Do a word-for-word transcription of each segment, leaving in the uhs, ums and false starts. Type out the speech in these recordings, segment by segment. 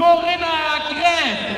Corinna Gräf.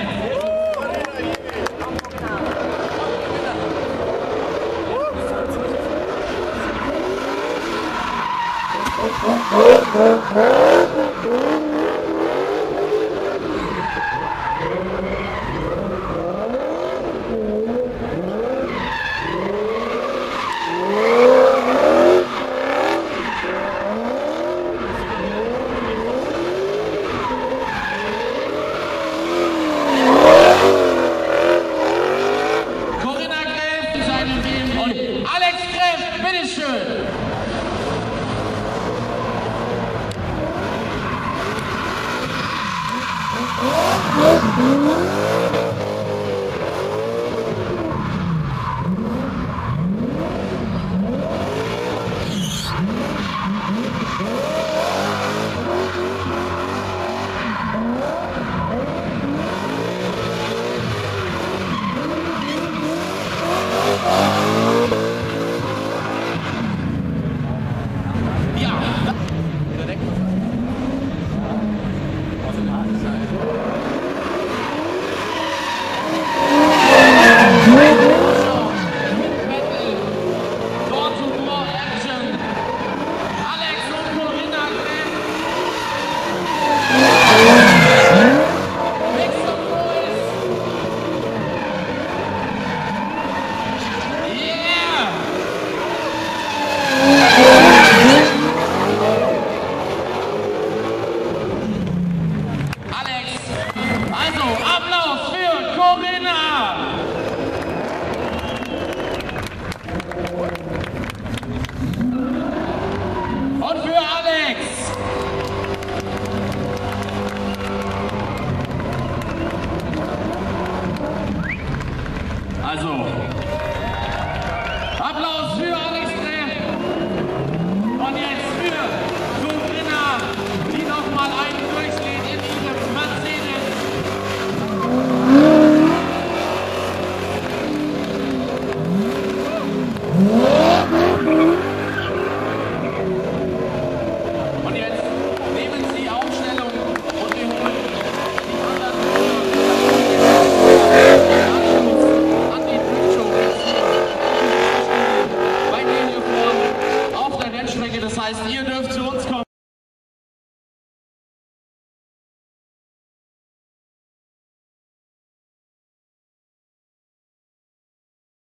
Also, Applaus für Alex Gräf und jetzt für Corinna, die nochmal einen durchlädt in ihrem Mercedes. Und jetzt nehmen Sie Aufstellung und wir holen die anderen an die Bildschirme. Bei denen ihr vor auf der Rennstrecke, das heißt, ihr